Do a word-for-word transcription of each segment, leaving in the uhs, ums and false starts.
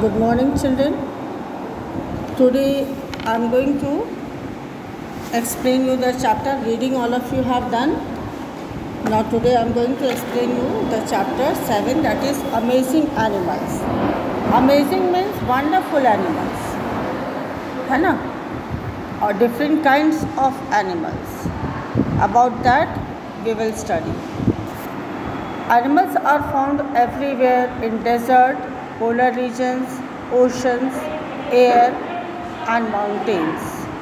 Good morning, children. Today I am going to explain you the chapter. Reading all of you have done. Now today I am going to explain you the chapter seven, that is amazing animals. Amazing means wonderful animals, है ना? और different kinds of animals. About that we will study. Animals are found everywhere in desert, polar regions, oceans, air and mountains.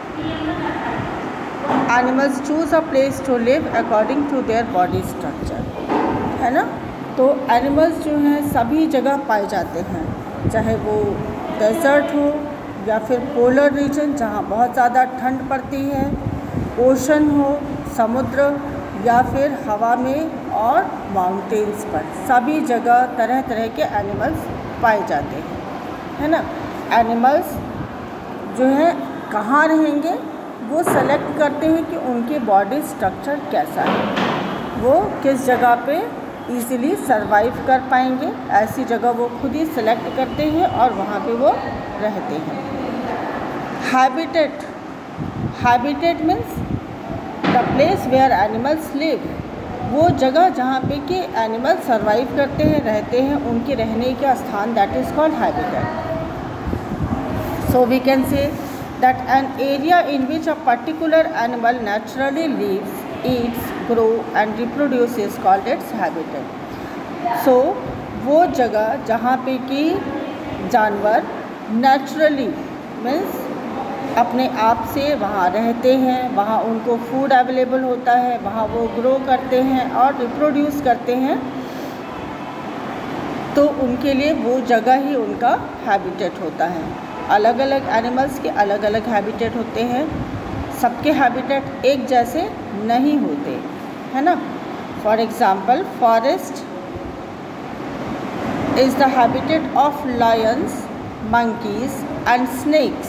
Animals choose a place to live according to their body structure, है ना? तो animals जो हैं सभी जगह पाए जाते हैं, चाहे वो डेजर्ट हो या फिर पोलर रीजन जहाँ बहुत ज़्यादा ठंड पड़ती है, ओशन हो समुद्र, या फिर हवा में और माउंटेन्स पर, सभी जगह तरह तरह के एनिमल्स पाए जाते हैं, है ना? एनिमल्स जो है कहाँ रहेंगे वो सेलेक्ट करते हैं कि उनके बॉडी स्ट्रक्चर कैसा है, वो किस जगह पे इजीली सरवाइव कर पाएंगे, ऐसी जगह वो खुद ही सेलेक्ट करते हैं और वहाँ पे वो रहते हैं. Habitat habitat means the place where animals live, वो जगह जहाँ पे कि एनिमल सरवाइव करते हैं, रहते हैं, उनके रहने का स्थान, that is called habitat. So we can say that an area in which a particular animal naturally lives, eats, grow and reproduce is called its habitat. So वो जगह जहाँ पे कि जानवर नेचुरली मीन्स अपने आप से वहाँ रहते हैं, वहाँ उनको फूड अवेलेबल होता है, वहाँ वो ग्रो करते हैं और रिप्रोड्यूस करते हैं, तो उनके लिए वो जगह ही उनका हैबिटेट होता है. अलग अलग एनिमल्स के अलग अलग हैबिटेट होते हैं, सबके हैबिटेट एक जैसे नहीं होते, है ना? For example, forest is the habitat of lions, monkeys and snakes.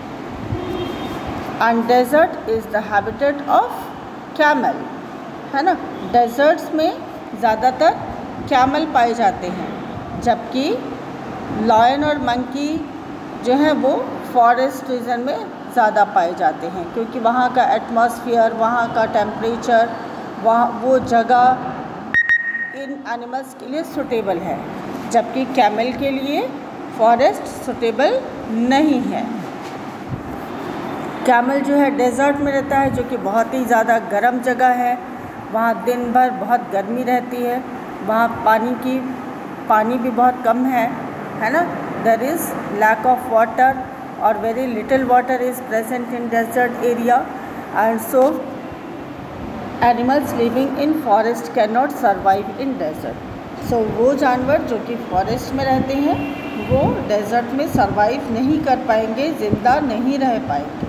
And desert is the habitat of camel, है ना? डेजर्ट्स में ज़्यादातर कैमल पाए जाते हैं, जबकि लायन और मंकी जो हैं वो फॉरेस्ट रीजन में ज़्यादा पाए जाते हैं, क्योंकि वहाँ का एटमॉस्फेयर, वहाँ का टेम्परेचर, वहाँ वो जगह इन एनिमल्स के लिए सूटेबल है, जबकि कैमल के लिए फॉरेस्ट सूटेबल नहीं है. कैमल जो है डेजर्ट में रहता है, जो कि बहुत ही ज़्यादा गर्म जगह है, वहाँ दिन भर बहुत गर्मी रहती है, वहाँ पानी की पानी भी बहुत कम है, है ना? There is lack of water और very little water is present in desert area, and so animals living in forest can not survive in desert. So वो जानवर जो कि फॉरेस्ट में रहते हैं वो डेजर्ट में सर्वाइव नहीं कर पाएंगे, ज़िंदा नहीं रह पाएंगे.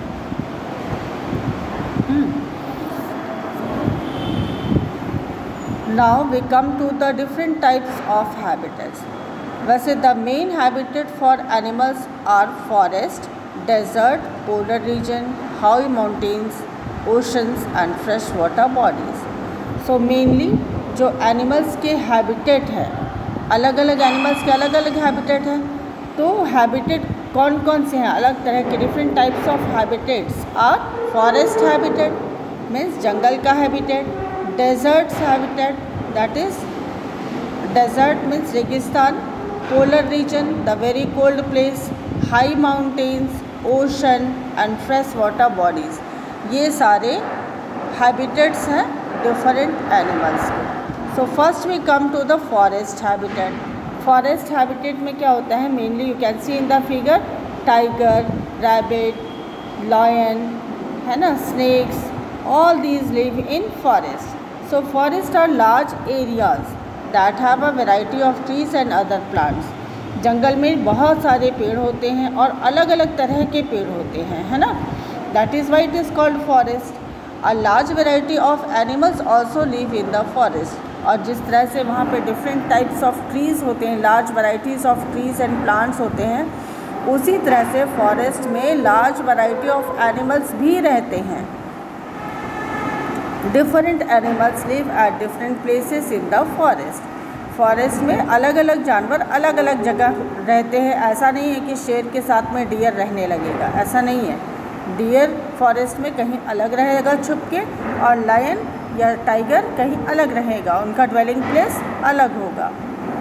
Now we come to the different types of habitats. वैसे the main habitat for animals are forest, desert, polar region, high mountains, oceans and freshwater bodies. So mainly जो animals के habitat है, अलग अलग animals के अलग अलग habitat है, तो habitat कौन कौन से हैं, अलग तरह के different types of habitats are forest habitat means जंगल का habitat, desert habitat that is desert means रेगिस्तान, polar region the very cold place, high mountains, ocean and fresh water bodies. ये सारे habitats हैं different animals के. So first we come to the forest habitat. Forest habitat में क्या होता है? Mainly you can see in the figure tiger, rabbit, lion, है ना, snakes, all these live in forest. So forests are large areas that have a variety of trees and other plants. जंगल में बहुत सारे पेड़ होते हैं और अलग अलग तरह के पेड़ होते हैं, है ना? That is why it is called forest. A large variety of animals also live in the forest. और जिस तरह से वहाँ पे different types of trees होते हैं, large varieties of trees and plants होते हैं, उसी तरह से forest में large variety of animals भी रहते हैं. Different animals live at different places in the forest. Forest में अलग अलग जानवर अलग अलग जगह रहते हैं। ऐसा नहीं है कि शेर के साथ में डियर रहने लगेगा, ऐसा नहीं है। डियर फॉरेस्ट में कहीं अलग रहेगा छुप के, और लायन या टाइगर कहीं अलग रहेगा, उनका ड्वेलिंग प्लेस अलग होगा।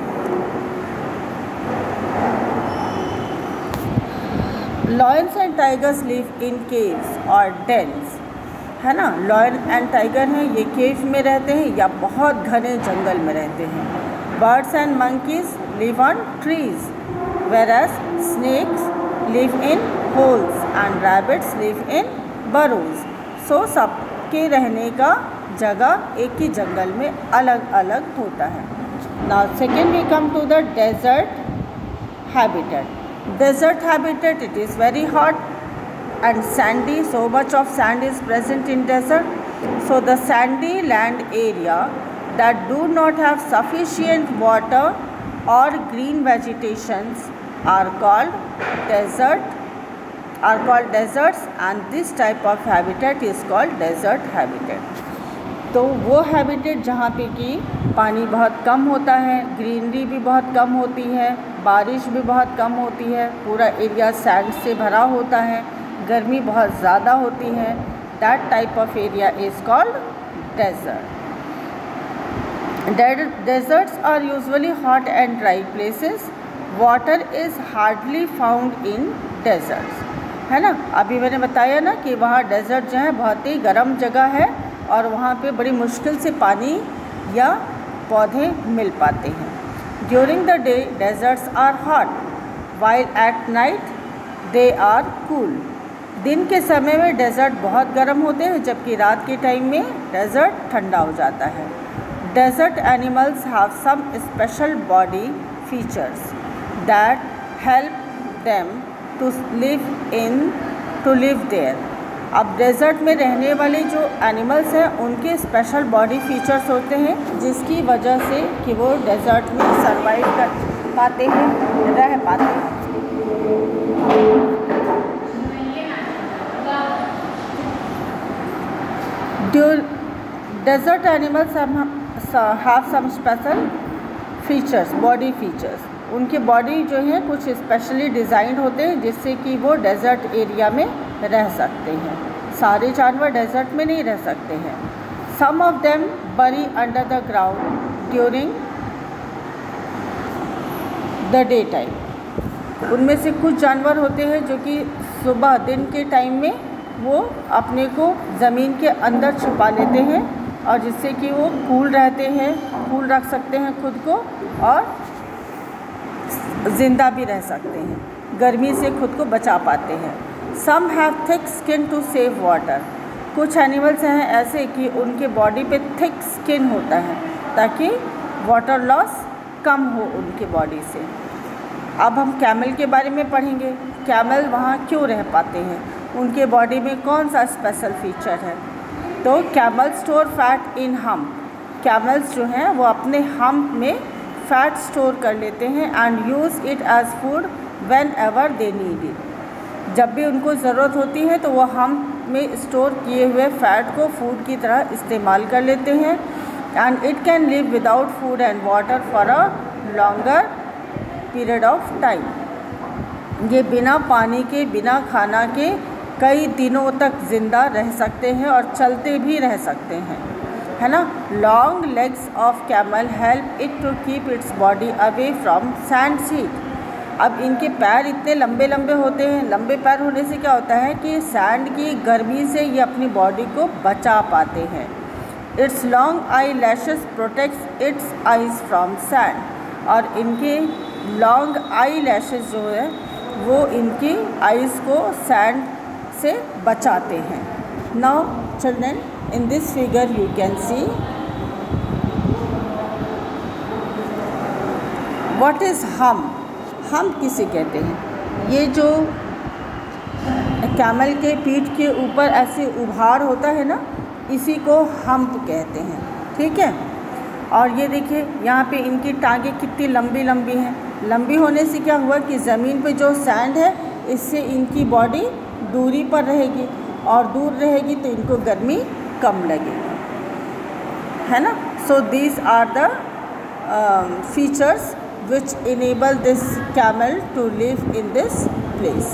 Lions and tigers live in caves और डेन्स, है ना। लायन एंड टाइगर हैं, ये केव में रहते हैं या बहुत घने जंगल में रहते हैं। Birds and monkeys live on trees, whereas snakes live in holes and rabbits live in burrows. So सबके रहने का जगह एक ही जंगल में अलग अलग होता है। Now second we come to the desert habitat. Desert habitat, it is very hot and sandy. So much of sand is present in desert. So the sandy land area that do not have sufficient water or green vegetations are called desert are called deserts, and this type of habitat is called desert habitat. तो वो habitat जहाँ पे कि पानी बहुत कम होता है, greenery भी बहुत कम होती है, बारिश भी बहुत कम होती है, पूरा एरिया सैंड से भरा होता है, गर्मी बहुत ज़्यादा होती है, that type of area is called desert. Deserts are usually hot and dry places. Water is hardly found in deserts, है ना। अभी मैंने बताया ना कि वहाँ डेजर्ट जो है बहुत ही गर्म जगह है और वहाँ पे बड़ी मुश्किल से पानी या पौधे मिल पाते हैं। During the day deserts are hot, while at night they are cool. दिन के समय में डेजर्ट बहुत गर्म होते हैं, जबकि रात के टाइम में डेजर्ट ठंडा हो जाता है। Desert animals have some special body features that help them to live in to live there. अब डेजर्ट में रहने वाले जो एनिमल्स हैं उनके स्पेशल बॉडी फीचर्स होते हैं, जिसकी वजह से कि वो डेजर्ट में सरवाइव कर पाते हैं, रह पाते हैं। Desert animals have some special features, body features. उनके बॉडी जो है कुछ स्पेशली डिज़ाइंड होते हैं जिससे कि वो डेजर्ट एरिया में रह सकते हैं। सारे जानवर डेजर्ट में नहीं रह सकते हैं। Some of them bury under the ground during the daytime. उनमें से कुछ जानवर होते हैं जो कि सुबह दिन के टाइम में वो अपने को ज़मीन के अंदर छुपा लेते हैं, और जिससे कि वो कूल रहते हैं, कूल रख सकते हैं खुद को और ज़िंदा भी रह सकते हैं, गर्मी से खुद को बचा पाते हैं। Some have thick skin to save water. कुछ एनिमल्स हैं ऐसे कि उनके बॉडी पे थिक स्किन होता है ताकि वाटर लॉस कम हो उनके बॉडी से। अब हम कैमल के बारे में पढ़ेंगे। कैमल वहाँ क्यों रह पाते हैं, उनके बॉडी में कौन सा स्पेशल फीचर है। तो camel store fat in hump. Camels जो हैं वो अपने हम्प में फ़ैट स्टोर कर लेते हैं and use it as food whenever they need it. जब भी उनको ज़रूरत होती है तो वो हम्प में स्टोर किए हुए फ़ैट को फूड की तरह इस्तेमाल कर लेते हैं. And it can live without food and water for a longer period of time. ये बिना पानी के बिना खाना के कई दिनों तक ज़िंदा रह सकते हैं और चलते भी रह सकते हैं, है ना. Long legs of camel help it to keep its body away from sand seed. अब इनके पैर इतने लंबे लंबे होते हैं. लंबे पैर होने से क्या होता है कि सैंड की गर्मी से ये अपनी बॉडी को बचा पाते हैं. Its long eyelashes protects its eyes from sand. और इनके लॉन्ग आई लैशेस जो है वो इनकी आइज़ को सैंड से बचाते हैं. Now children, in this figure you can see what is hump. Hump किसे कहते हैं. ये जो कैमल के पीठ के ऊपर ऐसे उभार होता है ना, इसी को हम्प कहते हैं, ठीक है. और ये देखिए यहाँ पे इनकी टांगें कितनी लंबी लंबी हैं. लंबी होने से क्या हुआ कि ज़मीन पे जो सैंड है इससे इनकी बॉडी दूरी पर रहेगी, और दूर रहेगी तो इनको गर्मी कम लगेगी, है ना. So these are the features which enable this camel to live in this place.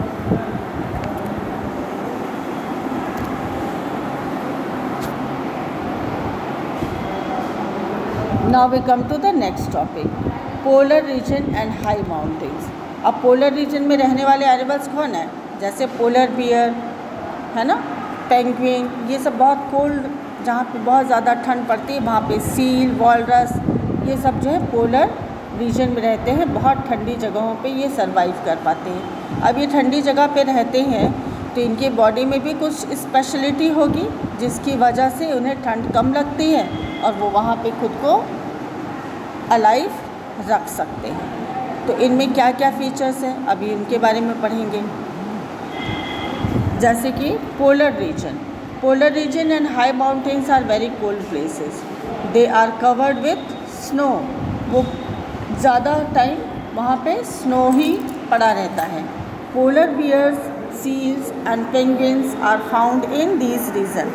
Now we come to the next topic, polar region and high mountains. अब पोलर रीजन में रहने वाले एनिमल्स कौन है? जैसे पोलर बियर है ना, penguin, ये सब बहुत कोल्ड, जहाँ पे बहुत ज़्यादा ठंड पड़ती है वहाँ पे सील, वॉलरस, ये सब जो है पोलर रीजन में रहते हैं। बहुत ठंडी जगहों पे ये सरवाइव कर पाते हैं। अब ये ठंडी जगह पे रहते हैं तो इनकी बॉडी में भी कुछ स्पेशलिटी होगी जिसकी वजह से उन्हें ठंड कम लगती है और वो वहाँ पे खुद को अलाइव रख सकते हैं। तो इनमें क्या क्या फीचर्स हैं अभी इनके बारे में पढ़ेंगे। जैसे कि polar region, polar region and high mountains are very cold places, they are covered with snow. वो ज़्यादा टाइम वहाँ पे स्नो ही पड़ा रहता है। Polar bears, seals and penguins are found in these region.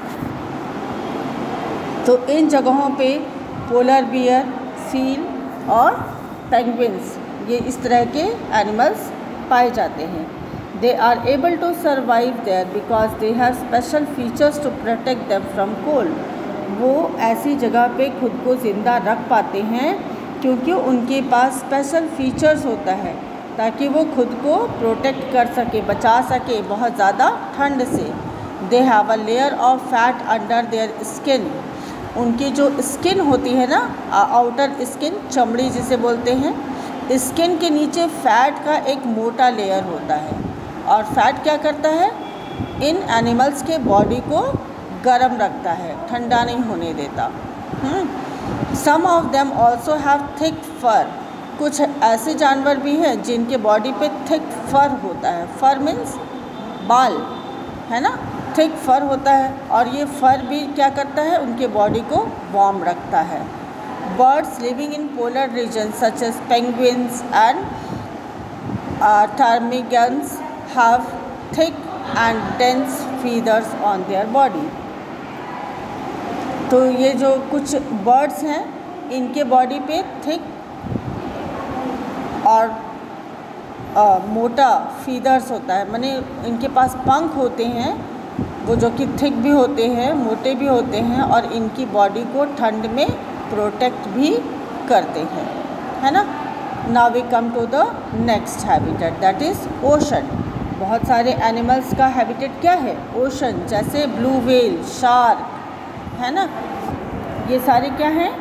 तो इन जगहों पे पोलर बियर, सील और पेंगुइन्स, ये इस तरह के एनिमल्स पाए जाते हैं। They are able to survive there because they have special features to protect them from cold. वो ऐसी जगह पे खुद को ज़िंदा रख पाते हैं क्योंकि उनके पास स्पेशल फीचर्स होता है ताकि वो खुद को प्रोटेक्ट कर सके, बचा सके बहुत ज़्यादा ठंड से। They have a layer of fat under their skin. उनकी जो स्किन होती है ना, आउटर स्किन, चमड़ी जिसे बोलते हैं, स्किन के नीचे फैट का एक मोटा लेयर होता है। और फैट क्या करता है? इन एनिमल्स के बॉडी को गर्म रखता है, ठंडा नहीं होने देता। Some of them also have thick fur. कुछ ऐसे जानवर भी हैं जिनके बॉडी पे थिक फर होता है। फर मीन्स बाल, है ना, थिक फर होता है और ये फर भी क्या करता है? उनके बॉडी को वार्म रखता है। Birds living in polar region such as penguins and ptarmigans have thick and dense feathers on their body। तो ये जो कुछ बर्ड्स हैं इनके बॉडी पे थिक और आ, मोटा फीदर्स होता है, माने इनके पास पंख होते हैं वो जो कि थिक भी होते हैं, मोटे भी होते हैं और इनकी बॉडी को ठंड में प्रोटेक्ट भी करते हैं, है ना। Now we come to the next habitat, that is ocean. बहुत सारे एनिमल्स का हैबिटेट क्या है? ओशन। जैसे ब्लू व्हेल, शार्क, है ना, ये सारे क्या हैं?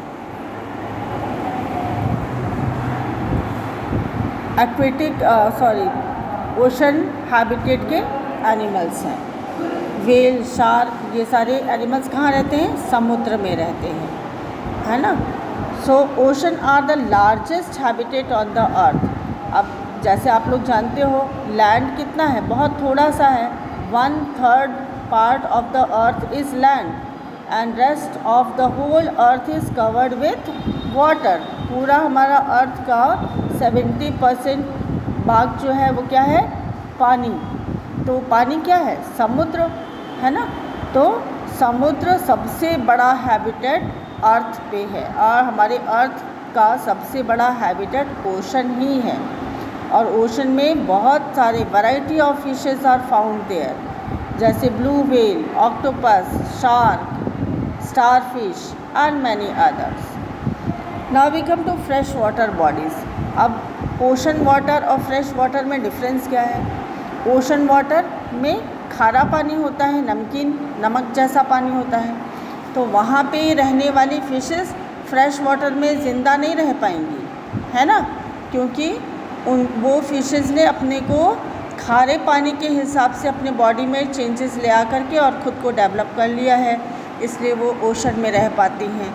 एक्वेटिक सॉरी ओशन हैबिटेट के एनिमल्स हैं। व्हेल, शार्क, ये सारे एनिमल्स कहाँ रहते हैं? समुद्र में रहते हैं, है ना। So ocean are the largest habitat on the earth. अब जैसे आप लोग जानते हो लैंड कितना है? बहुत थोड़ा सा है। One third part of the earth is land and rest of the whole earth is covered with water. पूरा हमारा अर्थ का सेवेंटी परसेंट भाग जो है वो क्या है? पानी। तो पानी क्या है? समुद्र, है ना। तो समुद्र सबसे बड़ा हैबिटेट अर्थ पे है और हमारे अर्थ का सबसे बड़ा हैबिटेट ओशन ही है। और ओशन में बहुत सारे variety of fishes are found there, जैसे blue whale, octopus, shark, starfish and many others. Now we come to fresh water bodies. अब ओशन वाटर और फ्रेश वाटर में डिफरेंस क्या है? ओशन वाटर में खारा पानी होता है, नमकीन, नमक जैसा पानी होता है। तो वहाँ पे रहने वाली फिशेस फ्रेश वाटर में ज़िंदा नहीं रह पाएंगी, है ना, क्योंकि उन वो फिशेस ने अपने को खारे पानी के हिसाब से अपने बॉडी में चेंजेस ले आ करके और ख़ुद को डेवलप कर लिया है, इसलिए वो ओशन में रह पाती हैं।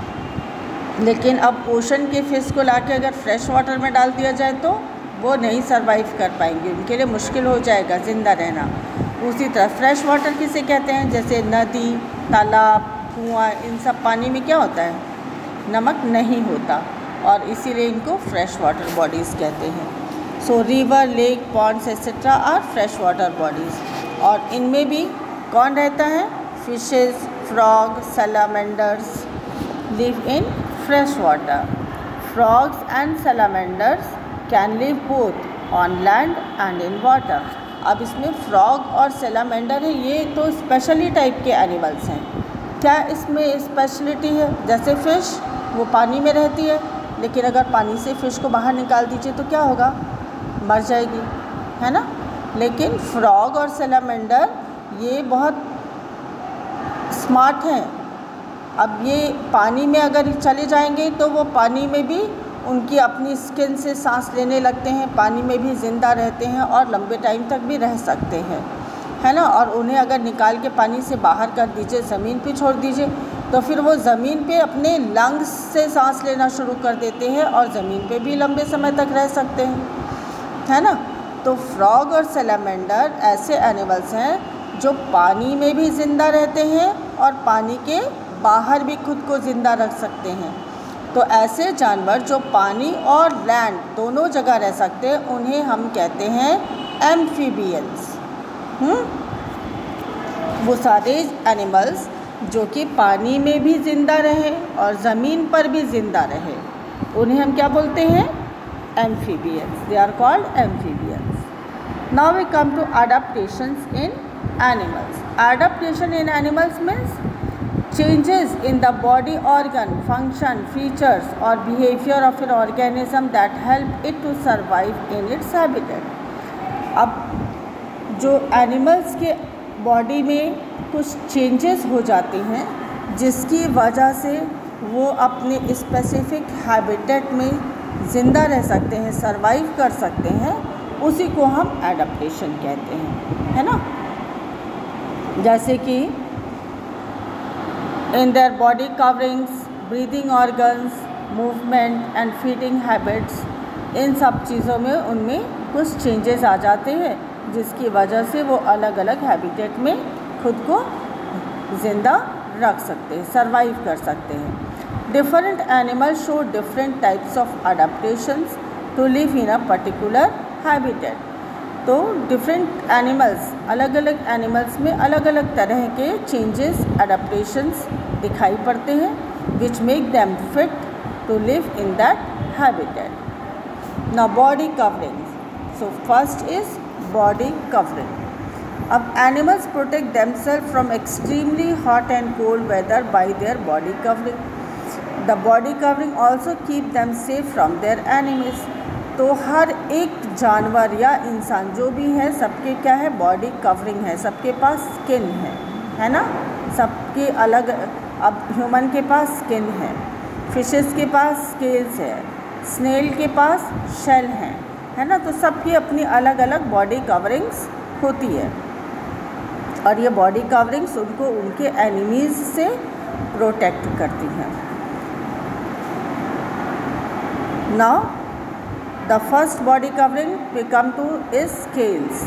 लेकिन अब ओशन के फिश को लाके अगर फ्रेश वाटर में डाल दिया जाए तो वो नहीं सरवाइव कर पाएंगे, उनके लिए मुश्किल हो जाएगा ज़िंदा रहना। उसी तरह फ्रेश वाटर किसे कहते हैं? जैसे नदी, तालाब, कुआँ, इन सब पानी में क्या होता है? नमक नहीं होता और इसीलिए इनको फ्रेश वाटर बॉडीज़ कहते हैं। So river, lake, ponds etcetera are fresh water bodies. और इनमें भी कौन रहता है? Fishes, frog, salamanders live in fresh water. Frogs and salamanders can live both on land and in water. अब इसमें फ्रॉग और सैलामेंडर है, ये तो स्पेशली टाइप के एनिमल्स हैं। क्या इसमें स्पेशलिटी है? जैसे फ़िश वो पानी में रहती है, लेकिन अगर पानी से फ़िश को बाहर निकाल दीजिए तो क्या होगा? मर जाएगी, है ना। लेकिन फ्रॉग और सैलामेंडर ये बहुत स्मार्ट हैं। अब ये पानी में अगर चले जाएंगे तो वो पानी में भी उनकी अपनी स्किन से सांस लेने लगते हैं, पानी में भी ज़िंदा रहते हैं और लंबे टाइम तक भी रह सकते हैं, है ना। और उन्हें अगर निकाल के पानी से बाहर कर दीजिए, ज़मीन पे छोड़ दीजिए, तो फिर वो ज़मीन पे अपने लंग्स से सांस लेना शुरू कर देते हैं और ज़मीन पे भी लंबे समय तक रह सकते हैं, है ना। तो फ्रॉग और सैलामेंडर ऐसे एनिमल्स हैं जो पानी में भी ज़िंदा रहते हैं और पानी के बाहर भी खुद को ज़िंदा रख सकते हैं। तो ऐसे जानवर जो पानी और लैंड दोनों जगह रह सकते हैं उन्हें हम कहते हैं एम्फीबियंस। वो सारे एनिमल्स जो कि पानी में भी ज़िंदा रहे और ज़मीन पर भी ज़िंदा रहे, उन्हें हम क्या बोलते हैं? Amphibians. They are called amphibians. Now we come to adaptations in animals. Adaptation in animals means changes in the body organ, function, features or behavior of an organism that help it to survive in its habitat. अब जो animals के body में कुछ changes हो जाते हैं जिसकी वजह से वो अपने स्पेसिफिक हैबिटेट में ज़िंदा रह सकते हैं, सरवाइव कर सकते हैं, उसी को हम एडाप्टेशन कहते हैं, है ना। जैसे कि in their body coverings, breathing organs, movement and feeding habits, इन सब चीज़ों में उनमें कुछ चेंजेस आ जाते हैं जिसकी वजह से वो अलग अलग हैबिटेट में खुद को ज़िंदा रख सकते हैं, सरवाइव कर सकते हैं। Different animals show different types of adaptations to live in a particular habitat. तो डिफरेंट एनिमल्स, अलग अलग एनिमल्स में अलग अलग तरह के चेंजेस, अडेप्टेशंस दिखाई पड़ते हैं which make them fit to live in that habitat. Now body covering. So first is body covering. अब animals protect themselves from extremely hot and cold weather by their body covering. The body covering also keep them safe from their enemies. तो हर एक जानवर या इंसान जो भी है, सबके क्या है? बॉडी कवरिंग है, सबके पास स्किन है, है ना। सबके अलग, अब ह्यूमन के पास स्किन है, फिशेस के पास स्केल्स है, स्नेल के पास शेल है, है ना। तो सबकी अपनी अलग अलग बॉडी कवरिंग्स होती है और ये बॉडी कवरिंग्स उनको उनके एनिमीज़ से प्रोटेक्ट करती हैं। Now the first body covering we come to is scales.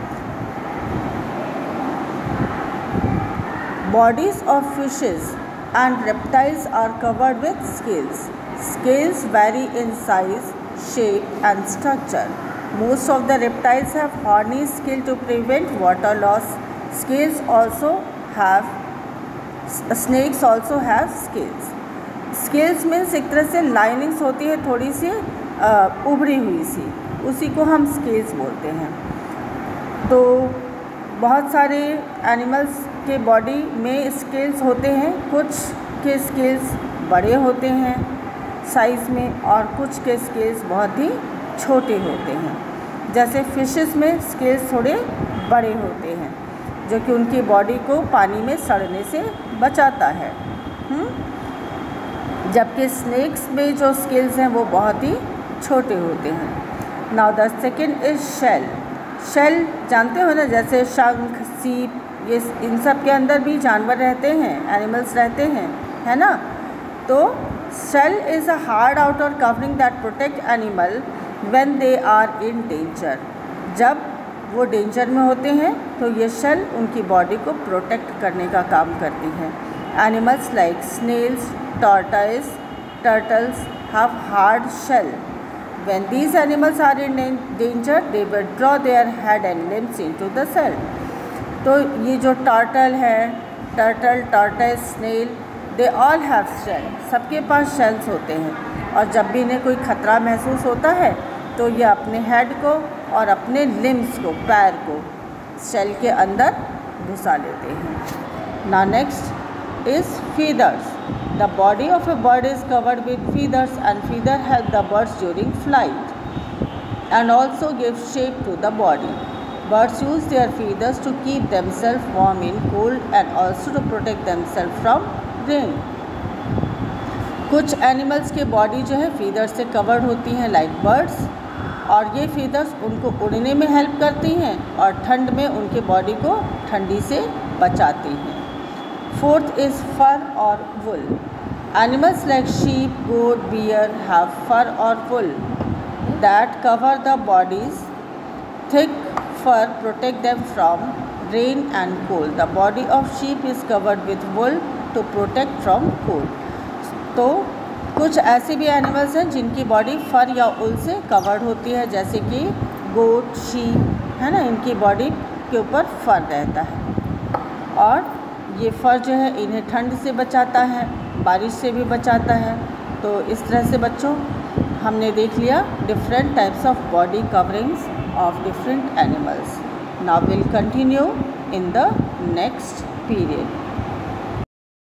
Bodies of fishes and reptiles are covered with scales. Scales vary in size, shape and structure. Most of the reptiles have horny scale to prevent water loss. Scales also have, snakes also have scales. Scales means एक तरह से linings होती है थोड़ी सी उभरी हुई सी, उसी को हम स्केल्स बोलते हैं। तो बहुत सारे एनिमल्स के बॉडी में स्केल्स होते हैं, कुछ के स्केल्स बड़े होते हैं साइज़ में और कुछ के स्केल्स बहुत ही छोटे होते हैं। जैसे फिशेस में स्केल्स थोड़े बड़े होते हैं जो कि उनकी बॉडी को पानी में सड़ने से बचाता है, जबकि स्नेक्स में जो स्केल्स हैं वो बहुत ही छोटे होते हैं। Now the second is shell. Shell जानते हो ना, जैसे शंख, सीप, ये इन सब के अंदर भी जानवर रहते हैं, एनिमल्स रहते हैं, है ना। तो shell is a hard outer covering that protect animal when they are in danger. जब वो डेंजर में होते हैं तो ये शेल उनकी बॉडी को प्रोटेक्ट करने का काम करती है। Animals like snails, tortoise, turtles have hard shell. When these animals are in danger, they withdraw their head and limbs into the shell. तो ये जो टर्टल है, turtle, tortoise, snail, they all have shell, सबके पास shells होते हैं और जब भी इन्हें कोई ख़तरा महसूस होता है तो ये अपने हेड को और अपने लिम्स को, पैर को शेल के अंदर घुसा लेते हैं। ना next is feathers. The body of a bird is covered with feathers and feather help the birds during flight and also give shape to the body. Birds use their feathers to keep themselves warm in cold and also to protect themselves from rain. कुछ animals के body जो है feathers से covered होती हैं like birds, और ये feathers उनको उड़ने में हेल्प करती हैं और ठंड में उनके बॉडी को ठंडी से बचाती हैं। फोर्थ इज़ फर और wool. Animals like sheep, goat, bear have fur और wool that cover the bodies. Thick fur protect them from rain and cold. The body of sheep is covered with wool to protect from cold. तो कुछ ऐसे भी animals हैं जिनकी body फर या उल से covered होती है, जैसे कि गोट, शीप है ना, इनकी बॉडी के ऊपर फर रहता है और ये फर जो है इन्हें ठंड से बचाता है, बारिश से भी बचाता है। तो इस तरह से बच्चों हमने देख लिया different types of body coverings of different animals. Now will continue in the next period.